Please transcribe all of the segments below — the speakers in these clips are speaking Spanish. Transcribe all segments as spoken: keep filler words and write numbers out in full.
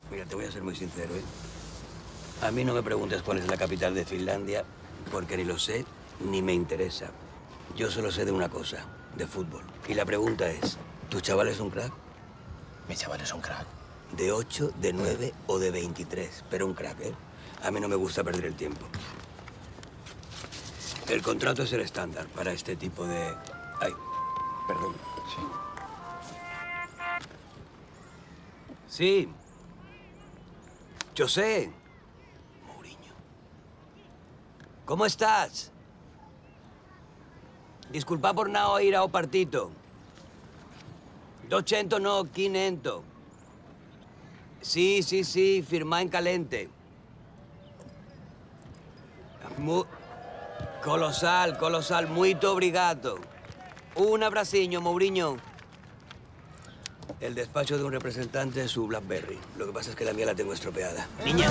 Mira, te voy a ser muy sincero, ¿eh? A mí no me preguntes cuál es la capital de Finlandia, porque ni lo sé ni me interesa. Yo solo sé de una cosa, de fútbol. Y la pregunta es, ¿tu chaval es un crack? Mi chaval es un crack. De ocho, de nueve o de veintitrés, pero un crack, ¿eh? A mí no me gusta perder el tiempo. El contrato es el estándar para este tipo de... Ay, perdón. Sí. Sí. Yo sé. Mourinho. ¿Cómo estás? Disculpa por no ir ao partito. doscientos no, quinientos. Sí, sí, sí, firma en calente. Mu... Colosal, colosal, muito obrigado. Un abraciño, Mourinho. El despacho de un representante es su BlackBerry. Lo que pasa es que la mía la tengo estropeada. Niña.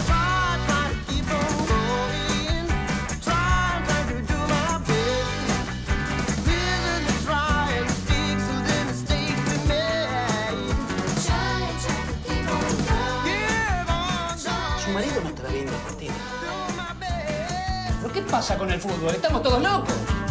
Su marido no estará viendo el partido. ¿Pero qué pasa con el fútbol? ¿Estamos todos locos?